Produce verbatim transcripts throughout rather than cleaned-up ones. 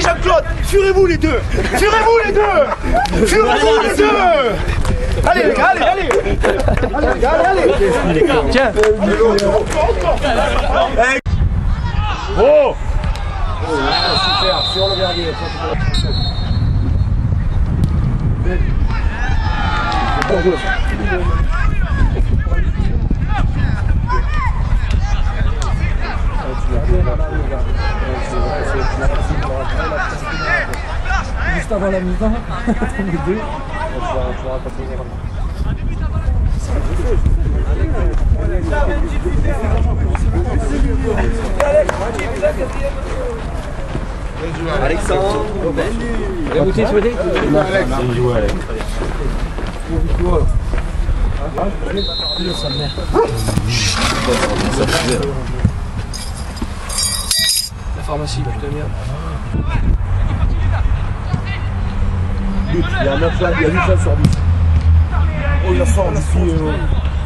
Jean-Claude, furez-vous les deux. Furez-vous les deux. Furez-vous les deux. Allez les gars, allez, allez. Allez les gars, allez, allez. Tiens. Oh. Super, sur le verdier. Juste avant la mi-temps, on est deux. Alexandre, La bouteille souhaitée La pharmacie, putain merde. il y a neuf fois, il y a huit fois sur dix. Oh, il a sort d'ici. Euh...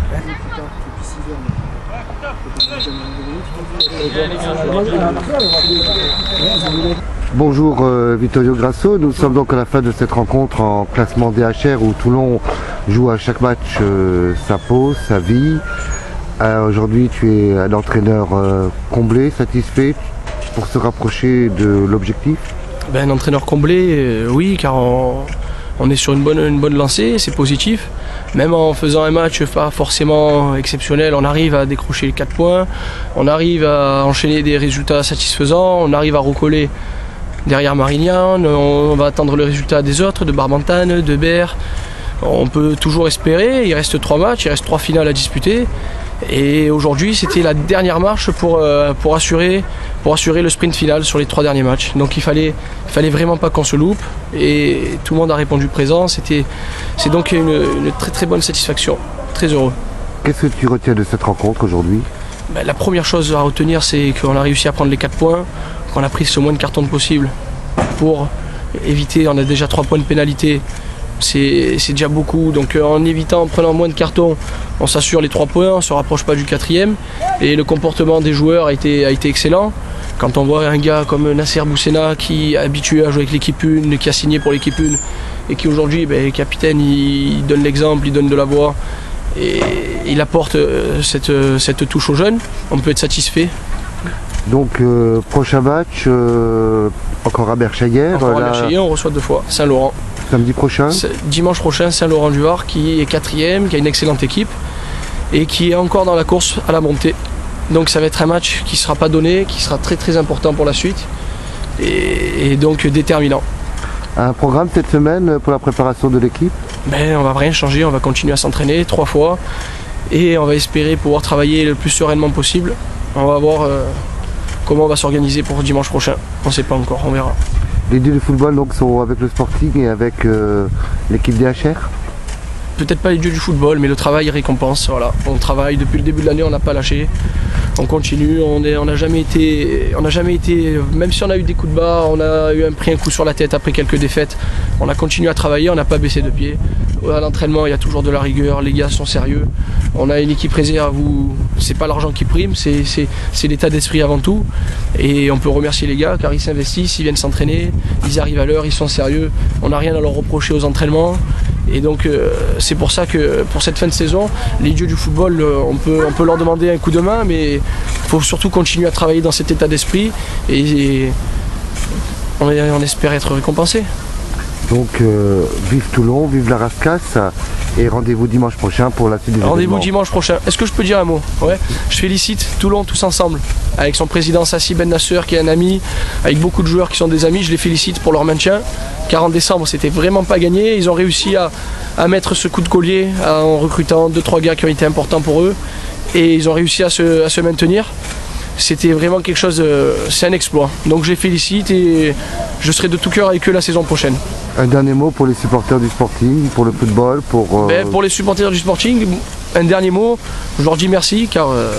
Bonjour euh, Vittorio Grasso, nous sommes donc à la fin de cette rencontre en classement D H R où Toulon joue à chaque match euh, sa peau, sa vie. Euh, Aujourd'hui tu es un entraîneur euh, comblé, satisfait pour se rapprocher de l'objectif. Ben, un entraîneur comblé, euh, oui, car on, on est sur une bonne, une bonne lancée, c'est positif. Même en faisant un match pas forcément exceptionnel, on arrive à décrocher les quatre points, on arrive à enchaîner des résultats satisfaisants, on arrive à recoller derrière Marignan, on va attendre le résultat des autres, de Barbantane, de Berre. On peut toujours espérer, il reste trois matchs, il reste trois finales à disputer. Et aujourd'hui, c'était la dernière marche pour, euh, pour, assurer, pour assurer le sprint final sur les trois derniers matchs. Donc il fallait, il fallait vraiment pas qu'on se loupe. Et tout le monde a répondu présent. C'est donc une, une très très bonne satisfaction. Très heureux. Qu'est-ce que tu retiens de cette rencontre aujourd'hui? Ben, la première chose à retenir, c'est qu'on a réussi à prendre les quatre points, qu'on a pris ce moins de cartons possible pour éviter, on a déjà trois points de pénalité. C'est déjà beaucoup, donc euh, en évitant, en prenant moins de cartons, on s'assure les trois points, on ne se rapproche pas du quatrième. Et le comportement des joueurs a été, a été excellent. Quand on voit un gars comme Nasser Boussena qui est habitué à jouer avec l'équipe une, qui a signé pour l'équipe une et qui aujourd'hui ben, est capitaine, il, il donne l'exemple, il donne de la voix et il apporte euh, cette, cette touche aux jeunes, on peut être satisfait. Donc euh, prochain match, euh, encore à Berchaillère. Encore à Berchaillère, on reçoit deux fois, Saint-Laurent. Samedi prochain. Dimanche prochain, Saint-Laurent-du-Var qui est quatrième, qui a une excellente équipe et qui est encore dans la course à la montée. Donc ça va être un match qui ne sera pas donné, qui sera très très important pour la suite et, et donc déterminant. Un programme cette semaine pour la préparation de l'équipe? Ben, on ne va rien changer, on va continuer à s'entraîner trois fois et on va espérer pouvoir travailler le plus sereinement possible. On va voir euh, comment on va s'organiser pour dimanche prochain. On ne sait pas encore, on verra. Les dieux de football donc, sont avec le Sporting et avec euh, l'équipe D H R? Peut-être pas les dieux du football, mais le travail récompense. Voilà. On travaille depuis le début de l'année, on n'a pas lâché. On continue, on n'a on jamais été, on n'a jamais été, même si on a eu des coups de bas, on a eu un, pris un coup sur la tête après quelques défaites, on a continué à travailler, on n'a pas baissé de pied. À l'entraînement, il y a toujours de la rigueur, les gars sont sérieux. On a une équipe réserve où c'est pas l'argent qui prime, c'est l'état d'esprit avant tout. Et on peut remercier les gars car ils s'investissent, ils viennent s'entraîner, ils arrivent à l'heure, ils sont sérieux. On n'a rien à leur reprocher aux entraînements. Et donc euh, c'est pour ça que pour cette fin de saison, les dieux du football, euh, on, peut, on peut leur demander un coup de main, mais il faut surtout continuer à travailler dans cet état d'esprit et, et on, on espère être récompensé. Donc euh, vive Toulon, vive la Rascasse et rendez-vous dimanche prochain pour la suite des événements. Rendez-vous dimanche prochain. Est-ce que je peux dire un mot? Ouais. Je félicite Toulon tous ensemble, avec son président Sassi Ben Nasser qui est un ami, avec beaucoup de joueurs qui sont des amis. Je les félicite pour leur maintien. Car en décembre, c'était vraiment pas gagné. Ils ont réussi à, à mettre ce coup de collier en recrutant deux trois gars qui ont été importants pour eux. Et ils ont réussi à se, à se maintenir. C'était vraiment quelque chose, c'est un exploit. Donc je les félicite et je serai de tout cœur avec eux la saison prochaine. Un dernier mot pour les supporters du Sporting, pour le football, pour... Euh... Ben, pour les supporters du Sporting, un dernier mot, je leur dis merci car, euh,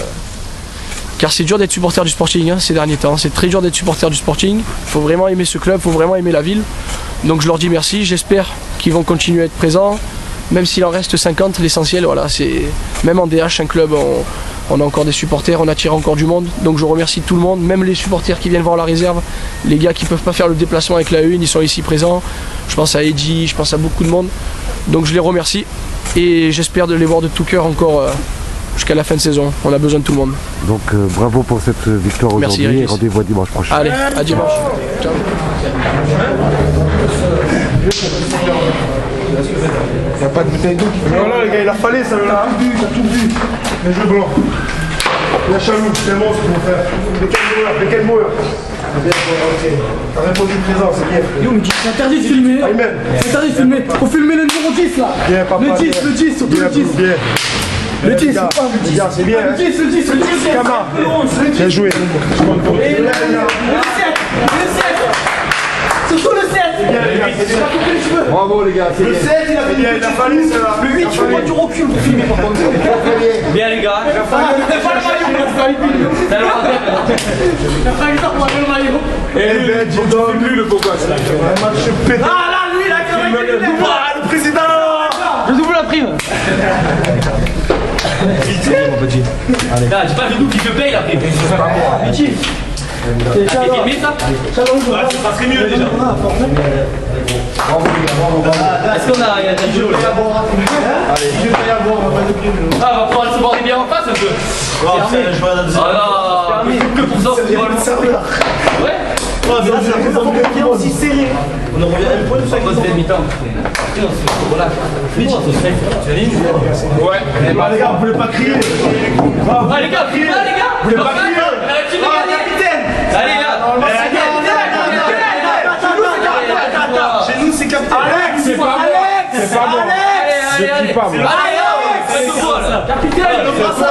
car c'est dur d'être supporter du Sporting hein, ces derniers temps. C'est très dur d'être supporter du Sporting. Il faut vraiment aimer ce club, il faut vraiment aimer la ville. Donc je leur dis merci, j'espère qu'ils vont continuer à être présents. Même s'il en reste cinquante, l'essentiel, voilà, c'est même en D H, un club, on, On a encore des supporters, on attire encore du monde. Donc je remercie tout le monde, même les supporters qui viennent voir la réserve, les gars qui ne peuvent pas faire le déplacement avec la une, ils sont ici présents. Je pense à Eddy, je pense à beaucoup de monde. Donc je les remercie et j'espère de les voir de tout cœur encore euh, jusqu'à la fin de saison. On a besoin de tout le monde. Donc euh, bravo pour cette victoire aujourd'hui et rendez-vous dimanche prochain. Allez, à dimanche. Ciao. Il n'y a pas de bouteille d'eau qui fait. Voilà, les gars, il a fallu, ça l'a tout bu, il a tout bu. Les jeux blancs. La Chalou, c'est un monstre, mon frère. Mais quel joueur, mais quel joueur. T'as répondu présent, c'est bien. Yo, mais c'est interdit de filmer. C'est interdit de filmer. Faut filmer le numéro dix là. Bien, papa, le dix, bien. le dix, surtout le dix. Bien. Le dix, c'est pas le dix. C'est bien. Le dix, le dix, le dix. Kama. Bien joué. Et le sept, le sept. Surtout le sept. Bravo les gars, c'est Le bien. sept, il a fait bien, il a fallu, c'est là. Le huit, tu vois du recul pour filmer par contre. Bien les gars. T'as pas le maillot, t'as pas le maillot. T'as pas le temps pour le maillot. Eh ben, dis donc, lui le beau gosse. Un match pété. Ah là, lui, il a quand même été Ah, le président. Je double la prime. Là, j'ai pas le double qui te paye la prime. Petit. T'es filmé ça? Ça serait mieux déjà. Est-ce qu'on a. Il y a des jeux là? Ah, va pouvoir se border bien en face un peu. Ah non, que pour ça, c'est pas ouais. Mais là, c'est la première fois qu'on vient aussi serré. On en revient à un point de chaque deuxième mi-temps. Voilà. Vite, tu as ligne? Ouais. Les gars, vous voulez pas crier. Ah les gars, criez là les gars. Vous voulez pas crier. Allez là. Chez nous, c'est capitaine. Alex, c'est pas bon. C'est pas bon. Allez, allez, allez. C'est pas bon. Allez, capitaine.